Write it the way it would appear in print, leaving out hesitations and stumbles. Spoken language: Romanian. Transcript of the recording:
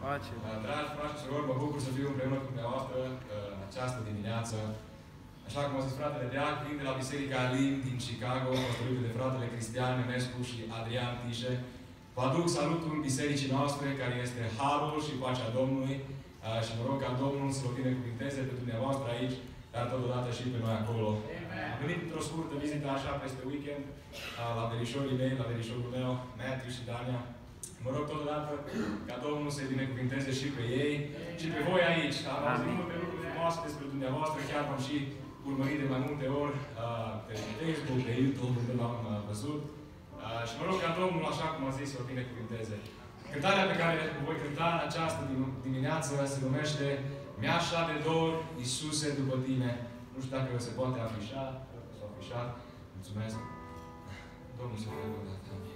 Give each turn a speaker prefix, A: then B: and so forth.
A: Pace.
B: Dragi frați și surori, mă bucur să fiu împreună cu dumneavoastră în această dimineață. Așa cum a zis fratele Deac, vin de la Biserica Alim din Chicago, păstorită de fratele Cristian Ionescu și Adrian Tișe. Vă aduc salutul bisericii noastre, care este Harul și Pacea Domnului. Și mă rog ca Domnul să vă binecuvinteze pe dumneavoastră aici, dar totodată și pe noi acolo. Am venit într-o scurtă vizită așa peste weekend la verișorii mei, la verișorul meu, Matthew și Dania. Mă rog totodată ca Domnul să-i binecuvinteze și pe ei și pe voi aici. Am auzit multe lucruri frumoase despre dumneavoastră, chiar v-am și urmărit de mai multe ori pe Facebook, pe YouTube, unde l-am văzut. Și mă rog ca Domnul, așa cum am zis, să-l binecuvinteze. Cântarea pe care o voi cânta în această dimineață se numește Mi-așa de dor, Iisuse, după tine. Nu știu dacă se poate afișa. Cred că s-a afișat. Mulțumesc. Domnul să vă binecuvinteze.